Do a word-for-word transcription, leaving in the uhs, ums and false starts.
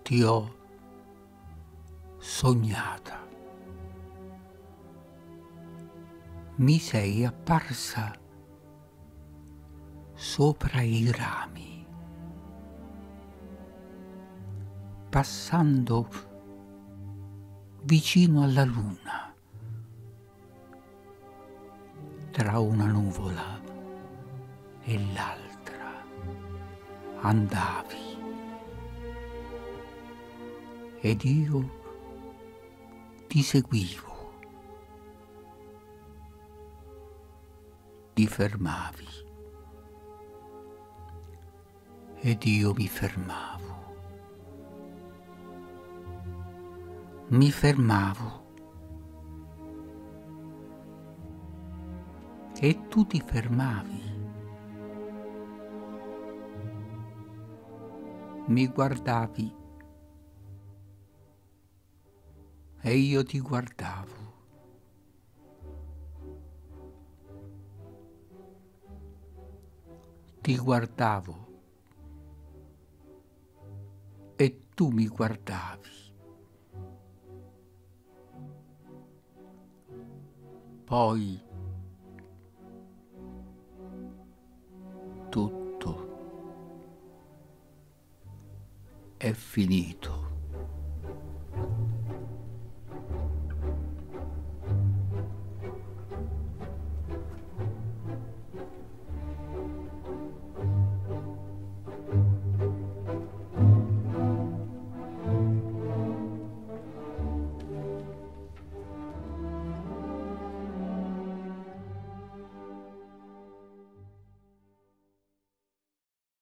ti ho sognata. Mi sei apparsa sopra i rami, passando vicino alla luna, tra una nuvola e l'altra andavi, ed io ti seguivo. Ti fermavi ed io mi fermavo. Mi fermavo e tu ti fermavi. Mi guardavi e io ti guardavo. Ti guardavo e tu mi guardavi. Poi tutto è finito.